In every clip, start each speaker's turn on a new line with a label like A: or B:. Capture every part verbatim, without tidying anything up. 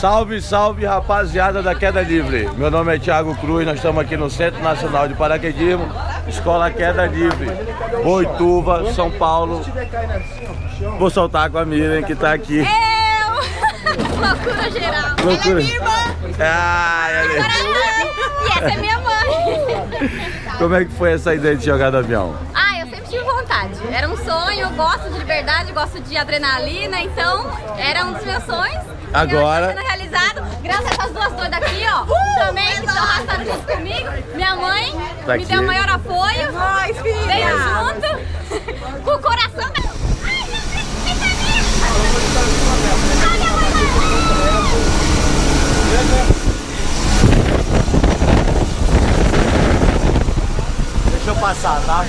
A: Salve, salve, rapaziada da Queda Livre. Meu nome é Thiago Cruz, nós estamos aqui no Centro Nacional de Paraquedismo, Escola Queda Livre, Boituva, São Paulo. Vou soltar com a Miriam que tá aqui.
B: Eu! Loucura geral.
A: Loucura.
B: Ela é minha irmã.
A: Ah, ela é...
B: E essa é minha mãe.
A: Como é que foi essa ideia de jogar do avião?
B: Ah, eu sempre tive vontade. Era um sonho, eu gosto de liberdade, gosto de adrenalina, então era um dos meus sonhos.
A: Agora...
B: Sendo realizado, graças a essas duas doidas aqui, ó, uh, também, que estão arrastando junto comigo. Minha mãe
A: tá
B: me deu o maior apoio.
C: Nós, filha!
B: Veio junto, com o coração da... Ai, meu Deus,
A: Deixa eu passar, tá?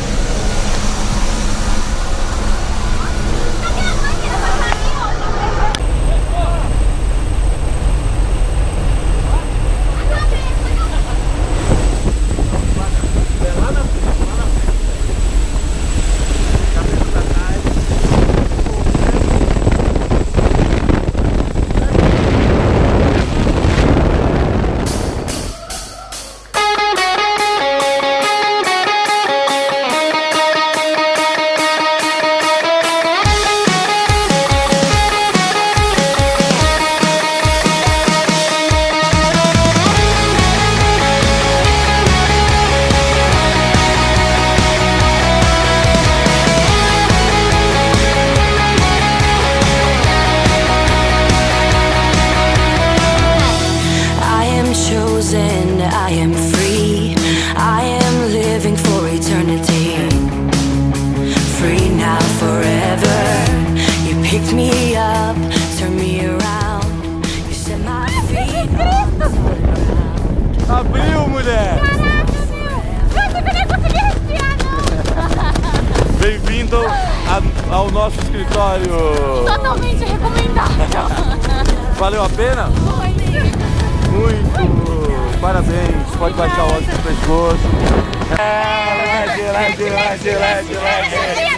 D: I am free, I am living for eternity. Free now, forever. You picked me up, turned me around. You set my feet on solid ground.
A: Abriu, mulher!
B: Caraca, meu! Eu não consegui respirar, não!
A: Bem-vindo a- ao nosso escritório!
B: Totalmente recomendável!
A: Valeu a pena?
B: Foi!
A: Muito! Parabéns! Pode baixar o óculos no pescoço. É, lede, lede, lede, lede, lede.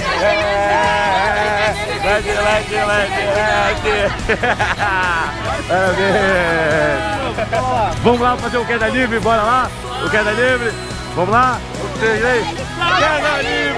A: É, lede, lede, lede, lede. Parabéns! Vamos lá fazer o Queda Livre? Bora lá? O Queda Livre? Vamos lá? Um, três, três. Queda Livre!